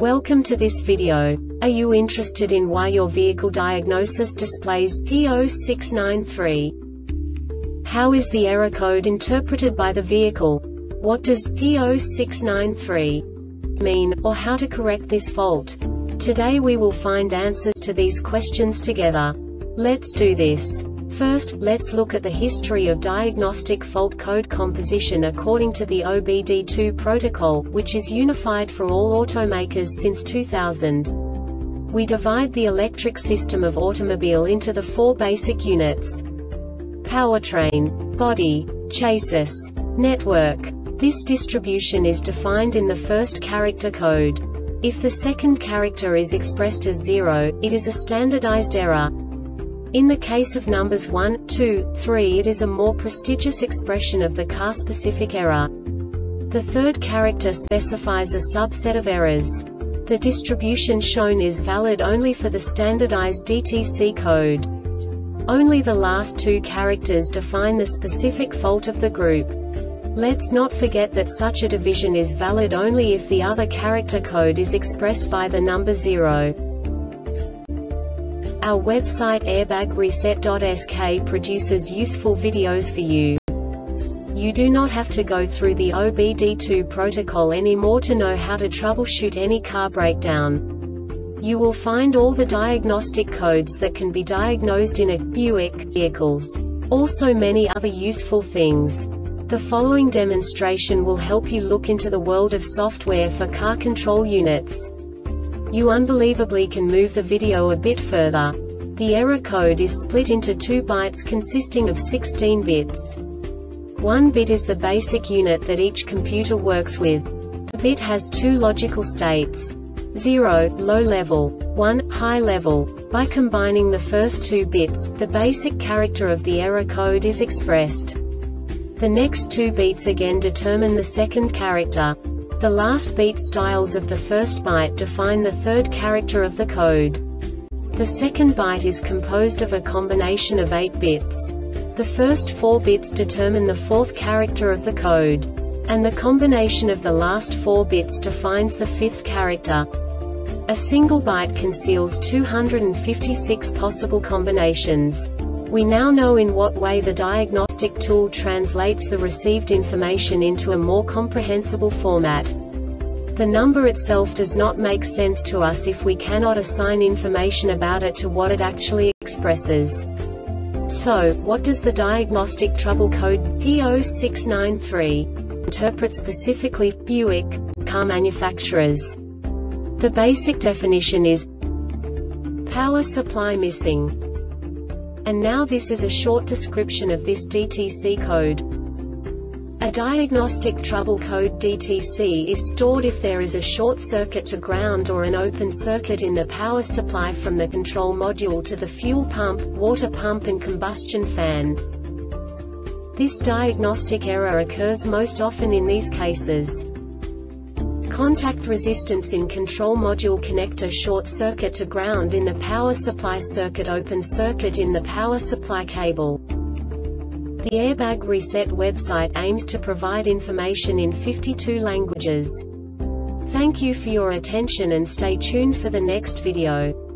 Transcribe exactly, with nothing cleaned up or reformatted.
Welcome to this video. Are you interested in why your vehicle diagnosis displays P zero six nine three? How is the error code interpreted by the vehicle? What does P zero six nine three mean, or how to correct this fault? Today we will find answers to these questions together. Let's do this. First, let's look at the history of diagnostic fault code composition according to the O B D two protocol, which is unified for all automakers since two thousand. We divide the electric system of automobile into the four basic units: powertrain, body, chassis, network. This distribution is defined in the first character code. If the second character is expressed as zero, it is a standardized error. In the case of numbers one, two, three, it is a more prestigious expression of the car-specific error. The third character specifies a subset of errors. The distribution shown is valid only for the standardized D T C code. Only the last two characters define the specific fault of the group. Let's not forget that such a division is valid only if the other character code is expressed by the number zero. Our website airbag reset dot S K produces useful videos for you. You do not have to go through the O B D two protocol anymore to know how to troubleshoot any car breakdown. You will find all the diagnostic codes that can be diagnosed in a Buick vehicles. Also many other useful things. The following demonstration will help you look into the world of software for car control units. You unbelievably can move the video a bit further. The error code is split into two bytes consisting of sixteen bits. One bit is the basic unit that each computer works with. The bit has two logical states: zero, low level, one, high level. By combining the first two bits, the basic character of the error code is expressed. The next two beats again determine the second character. The last beat styles of the first byte define the third character of the code. The second byte is composed of a combination of eight bits. The first four bits determine the fourth character of the code. And the combination of the last four bits defines the fifth character. A single byte conceals two hundred fifty-six possible combinations. We now know in what way the diagnostic tool translates the received information into a more comprehensible format. The number itself does not make sense to us if we cannot assign information about it to what it actually expresses. So, what does the diagnostic trouble code P zero six nine three interpret specifically for Buick car manufacturers? The basic definition is power supply missing. And now this is a short description of this D T C code. A diagnostic trouble code D T C is stored if there is a short circuit to ground or an open circuit in the power supply from the control module to the fuel pump, water pump and combustion fan. This diagnostic error occurs most often in these cases: contact resistance in control module connector short circuit to ground in the power supply circuit, open circuit in the power supply cable. The Airbag Reset website aims to provide information in fifty-two languages. Thank you for your attention and stay tuned for the next video.